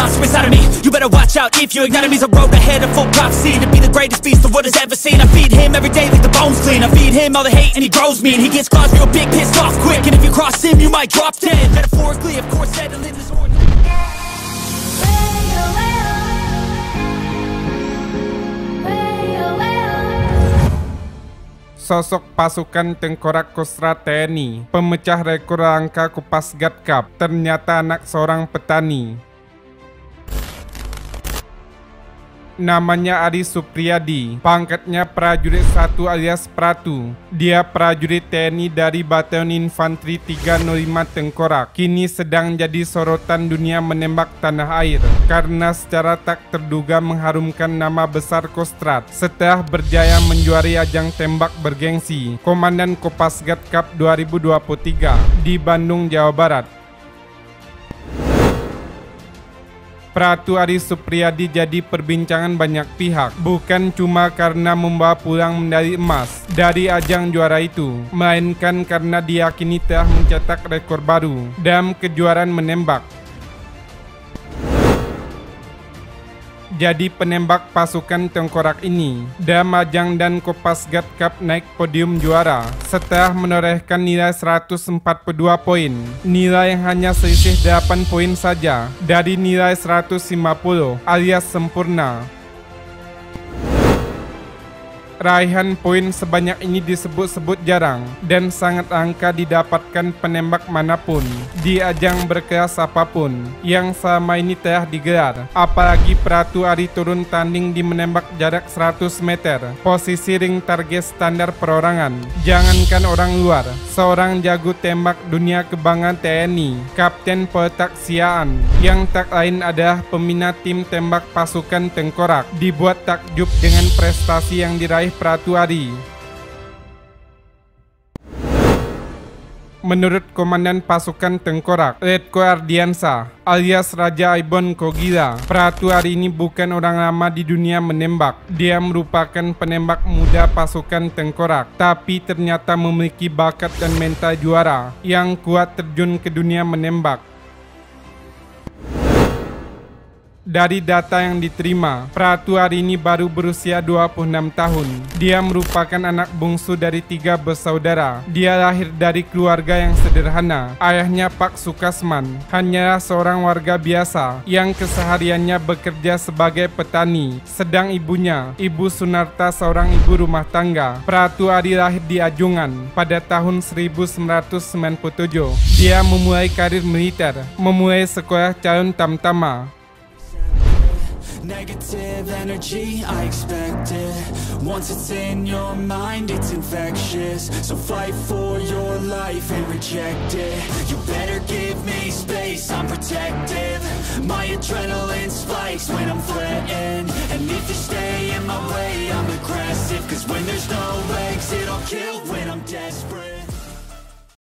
monster inside of me. You better watch out if you ignite me. A road ahead of full prophecy to be the greatest beast the world has ever seen. I feed him every day like the bones clean. I feed him all the hate and he grows me. And he gets claws real big, pissed off quick. And if you cross him, you might drop dead. Metaphorically, of course, settling this order. Sosok pasukan tengkorak Kostrad TNI, pemecah rekor angka Kopasgat Cup, ternyata anak seorang petani. Namanya Adi Supriyadi, pangkatnya prajurit 1 alias Pratu. Dia prajurit TNI dari Batalion Infanteri 305 Tengkorak. Kini sedang jadi sorotan dunia menembak tanah air karena secara tak terduga mengharumkan nama besar Kostrad setelah berjaya menjuari ajang tembak bergengsi Komandan Kopasgat Cup 2023 di Bandung, Jawa Barat. Pratu Adi Supriyadi jadi perbincangan banyak pihak, bukan cuma karena membawa pulang medali emas dari ajang juara itu, melainkan karena diyakini telah mencetak rekor baru dalam kejuaraan menembak. Jadi penembak pasukan tengkorak ini dalam ajang dan Kopasgat Cup naik podium juara setelah menorehkan nilai 142 poin, nilai yang hanya selisih 8 poin saja dari nilai 150 alias sempurna. Raihan poin sebanyak ini disebut-sebut jarang dan sangat langka didapatkan penembak manapun di ajang berkelas apapun yang selama ini telah digelar. Apalagi Pratu Adi turun tanding di menembak jarak 100 meter, posisi ring target standar perorangan. Jangankan orang luar, seorang jago tembak dunia kebanggaan TNI, Kapten Peletak Siaan, yang tak lain adalah pembina tim tembak pasukan Tengkorak, dibuat takjub dengan prestasi yang diraih Pratu Adi. Menurut Komandan Pasukan Tengkorak, Letko Ardiansa alias Raja Aibon Kogila, Pratu Adi ini bukan orang lama di dunia menembak. Dia merupakan penembak muda pasukan Tengkorak, tapi ternyata memiliki bakat dan mental juara yang kuat terjun ke dunia menembak. Dari data yang diterima, Pratu Adi ini baru berusia 26 tahun. Dia merupakan anak bungsu dari 3 bersaudara. Dia lahir dari keluarga yang sederhana. Ayahnya Pak Sukasman hanyalah seorang warga biasa yang kesehariannya bekerja sebagai petani. Sedang ibunya, Ibu Sunarta, seorang ibu rumah tangga. Pratu Adi lahir di Ajungan pada tahun 1997. Dia memulai karir militer, memulai sekolah calon tamtama. Negative energy, I expect it. Once it's in your mind, it's infectious. So fight for your life and reject it. You better give me space, I'm protective. My adrenaline spikes when I'm threatened. And if you stay in my way, I'm aggressive. Cause when there's no exit, I'll kill when I'm desperate.